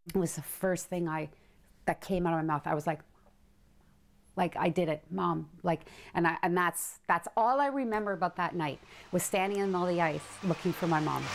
It was the first thing that came out of my mouth. I was like I did it, Mom. And that's all I remember about that night, was standing in all the ice looking for my mom.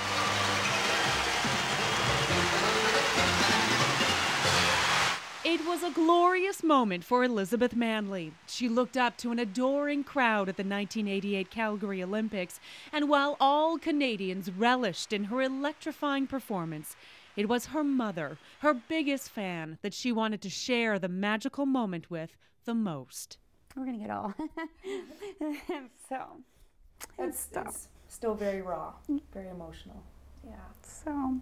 It was a glorious moment for Elizabeth Manley. She looked up to an adoring crowd at the 1988 Calgary Olympics, and while all Canadians relished in her electrifying performance, it was her mother, her biggest fan, that she wanted to share the magical moment with the most. We're gonna get all so it's still very raw, very emotional. Yeah. So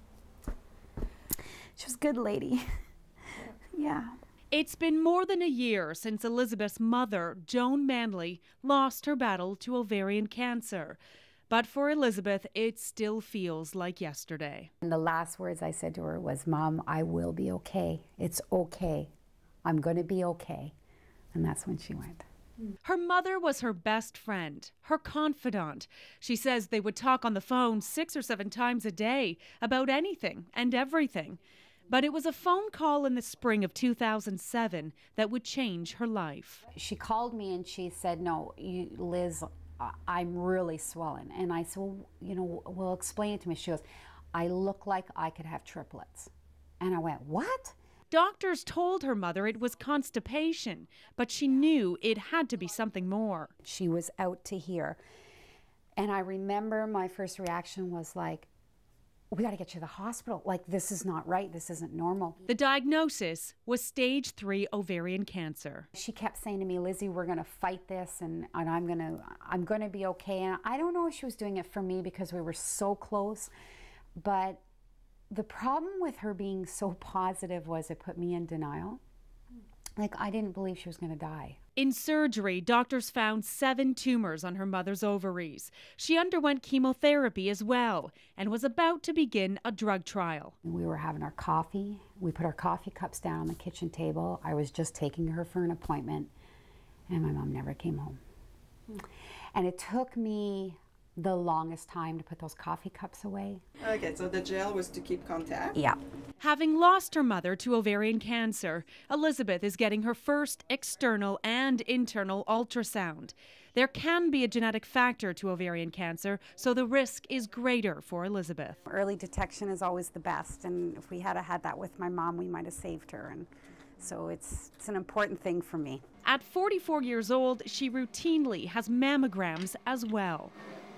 she was a good lady. Yeah. It's been more than a year since Elizabeth's mother, Joan Manley, lost her battle to ovarian cancer. But for Elizabeth, it still feels like yesterday. And the last words I said to her was, Mom, I will be okay. It's okay. I'm going to be okay. And that's when she went. Her mother was her best friend, her confidant. She says they would talk on the phone 6 or 7 times a day about anything and everything. But it was a phone call in the spring of 2007 that would change her life. She called me and she said, no, Liz, I'm really swollen. And I said, well, explain it to me. She goes, I look like I could have triplets. And I went, what? Doctors told her mother it was constipation, but she knew it had to be something more. She was out to here. And I remember my first reaction was like, we got to get you to the hospital. Like, this is not right. This isn't normal. The diagnosis was stage 3 ovarian cancer. She kept saying to me, Lizzie, we're going to fight this, and I'm going to be okay. And I don't know if she was doing it for me because we were so close, but the problem with her being so positive was it put me in denial. Like, I didn't believe she was going to die. In surgery, doctors found 7 tumors on her mother's ovaries. She underwent chemotherapy as well and was about to begin a drug trial. We were having our coffee. We put our coffee cups down on the kitchen table. I was just taking her for an appointment, and my mom never came home. And it took me the longest time to put those coffee cups away. Okay, so the gel was to keep contact? Yeah. Having lost her mother to ovarian cancer, Elizabeth is getting her first external and internal ultrasound. There can be a genetic factor to ovarian cancer, so the risk is greater for Elizabeth. Early detection is always the best, and if we had had that with my mom, we might have saved her. And so it's an important thing for me. At 44 years old, she routinely has mammograms as well.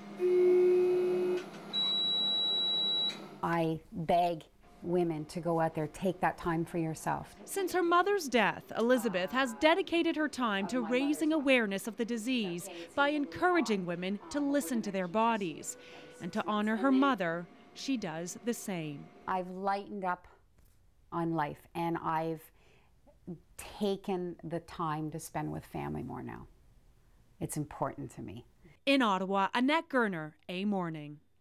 I beg women to go out there, take that time for yourself. Since her mother's death, Elizabeth has dedicated her time to raising awareness of the disease by encouraging women to listen to their bodies. And to honor her mother, she does the same. I've lightened up on life, and I've taken the time to spend with family more now. It's important to me. In Ottawa, Annette Gerner, A Morning.